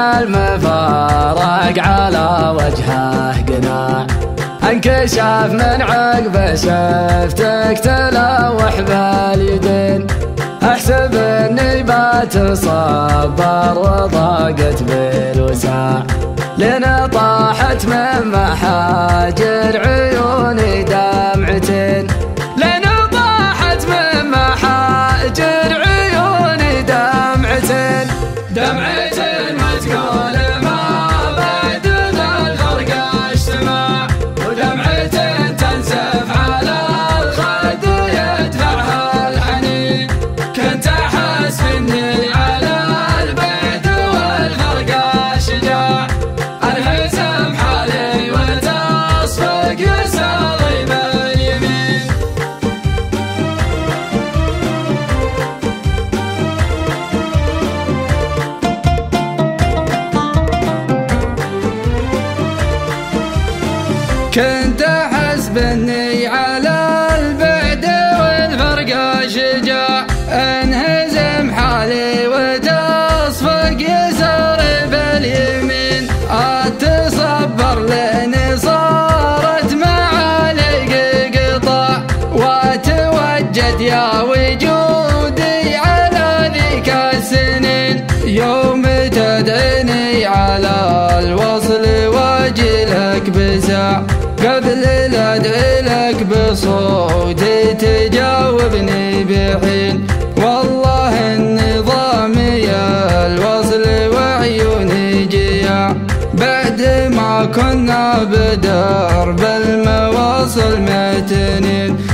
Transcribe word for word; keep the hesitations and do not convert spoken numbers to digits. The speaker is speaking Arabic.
المفارق على وجهه قناع، انكشف من عقب شفتك تلوح باليدين، احسب اني بتصبر وضاقت بالوسع، لين طاحت من محاجر عيوني دمعتين، لين طاحت من محاجر عيوني دمعتين، دمعتين وتقول ما بعد ذا الفرق اجتماع، ودمعتين تنزف على الخد يدفعها الحنين، كنت احس اني على البعد والفرق اشجاع، انهزم حالي وتصفق يساري باليمين. كنت احس باني على البعد والفرق شجاع، انهزم حالي وتصفق يساري باليمين، اتصبر لاني صارت معالي قطع، واتوجد يا وجودي على ذيك السنين، يوم تدعيني على الوصل واجلك بساع، قبل لا ادعي لك بصوتي تجاوبني بحين، والله النظامي الوصل وعيوني جياع، بعد ما كنا بدرب المواصل متنين،